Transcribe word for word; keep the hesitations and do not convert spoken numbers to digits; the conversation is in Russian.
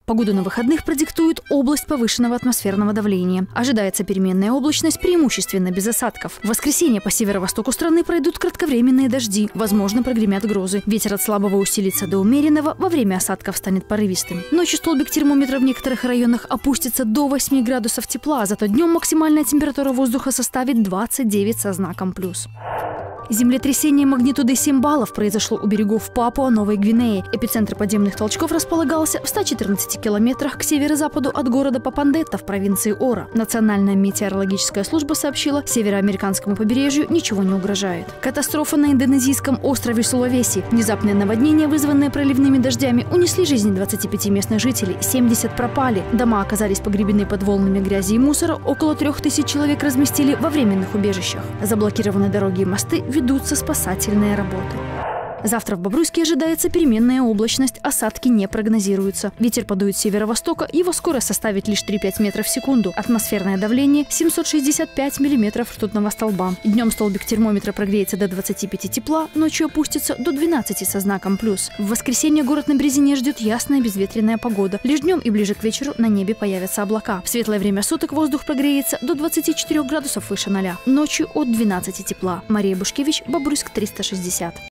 Погоду на выходных продиктует область повышенного атмосферного давления. Ожидается переменная облачность, преимущественно без осадков. В воскресенье по северо-востоку страны пройдут кратковременные дожди, возможно, прогремят грозы. Ветер от слабого усилится до умеренного, во время осадков станет порывистым. Ночью столбик термометра в некоторых районах опустится до восьми градусов тепла, зато днем максимальная температура воздуха составит двадцать девять со знаком плюс. Землетрясение магнитудой семь баллов произошло у берегов Папуа-Новой Гвинеи. Эпицентр подземных толчков располагался в ста четырнадцати километрах к северо-западу от города Папандетта в провинции Ора. Национальная метеорологическая служба сообщила, североамериканскому побережью ничего не угрожает. Катастрофа на индонезийском острове Сулавеси. Внезапное наводнение, вызванное проливными дождями, унесли жизни двадцати пяти местных жителей, семьдесят пропали. Дома оказались погребены под волнами грязи и мусора, около трех тысяч человек разместили во временных убежищах. Заблокированы дороги и мосты, ведутся спасательные работы. Завтра в Бобруйске ожидается переменная облачность, осадки не прогнозируются. Ветер подует с северо-востока, его скорость составит лишь три-пять метров в секунду. Атмосферное давление семьсот шестьдесят пять миллиметров ртутного столба. Днем столбик термометра прогреется до двадцати пяти тепла, ночью опустится до двенадцати со знаком плюс. В воскресенье город на Березине ждет ясная безветренная погода. Лишь днем и ближе к вечеру на небе появятся облака. В светлое время суток воздух прогреется до двадцати четырёх градусов выше ноля. Ночью от двенадцати тепла. Мария Бушкевич, Бобруйск триста шестьдесят.